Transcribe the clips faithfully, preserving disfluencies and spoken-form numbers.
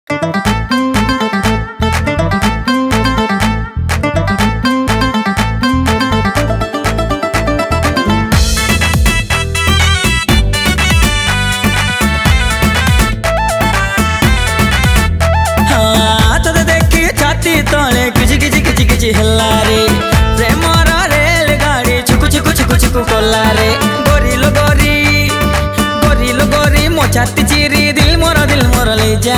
तले किच किच किच किच हल्ला रे प्रेमर रेलगाड़ी छुकु छुकु छुकु छुकु कला रे गोरी लो गोरी गोरी लो गोरी मो छाती चिरी दिल मोर दिल मोर ले जा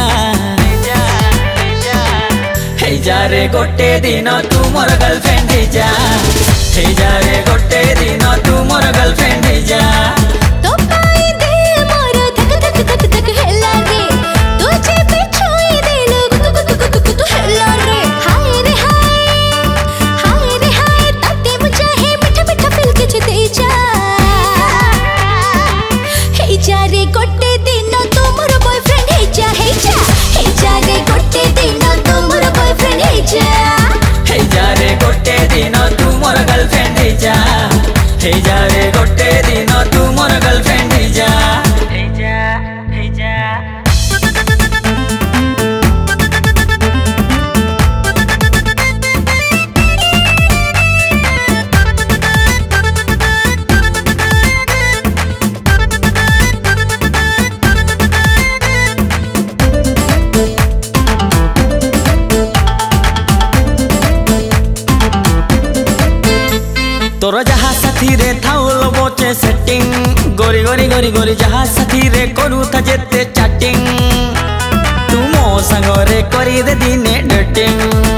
हे जा रे गोटे दिन तू मोर गर्लफ्रेंड हे जा हे जा रे गोटे दिन तू मोर गर्लफ्रेंड हे जा तो पाई दे मोर धक धक धक धक हल्ला रे तुझे बिछोई दे लो गुतु गुतु गुतु गुतु हल्ला रे हाय रे हाय हाय रे हाय ताते मुझे है मिठा मिठा फिल के दे जा हे जा रे गोटे दिन तू मोर बॉयफ्रेंड हे जा हे जा हे जा रे गोटे दिन तू मोर बॉयफ्रेंड हे जा हे जा रे गोटे दिन तू मोर गर्लफ्रेंड हे जा हे जा रे गोटे दिन तू मोर गर्लफ्रेंड हे जा हे जा हे जा तोर जहा साथी रे थाउल बोचे सेटिंग गोरी गोरी गोरी गोरी जहा साथी रे करू था जेते चैटिंग तू मो संग रे करी दे दिने डेटिंग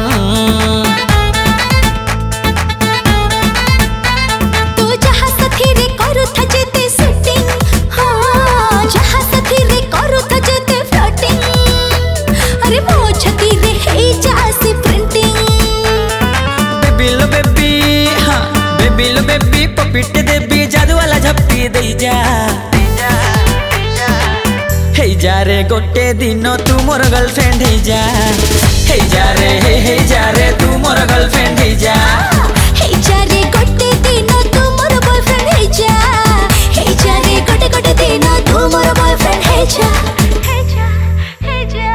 तू जहा साथी रे करू था जेते सेटिंग हां जहा साथी रे करू था जेते फ्लर्टिंग अरे मो छती रे हे जासी प्रिंटिंग बेबी लो बेबी हां बेबी लो बेबी पपिट देबी जादू वाला झपटी दे जा हे जा रे गोटे दिन तू मोर गर्लफ्रेंड हे जा हे जा रे हे हे जा रे तू मोर गर्लफ्रेंड हे जा हे जा रे गोटे दिन तू मोर बॉयफ्रेंड हे जा हे जा रे गोटे गोटे दिन तू मोर बॉयफ्रेंड हे जा हे जा हे जा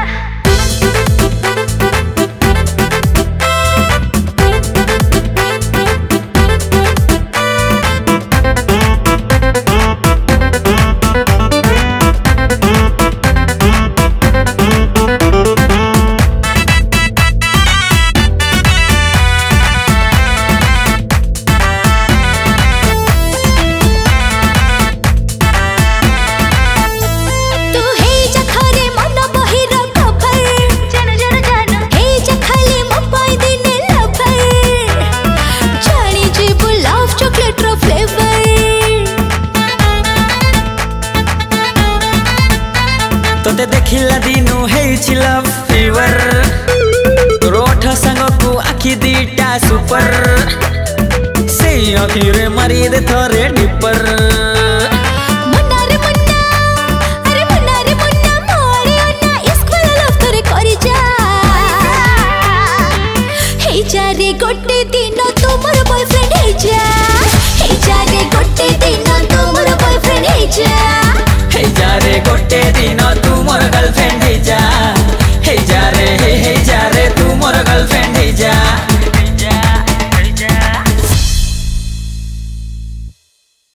तोते देखिला दिनु हेछि लव फीवर रोठ संग को आखि दीटा सुपर से आखि रे मारी दे थरे डिपर मुन्ना रे मुन्ना अरे मुन्ना रे मुन्ना मोरे अन्ना इसको लव तोरे करि जा हे जा रे गोटे दिन तू मोर बॉयफ्रेंड हे जा हे जा रे गोटे दिन तू मोर बॉयफ्रेंड हे जा हे जा रे गोटे दिन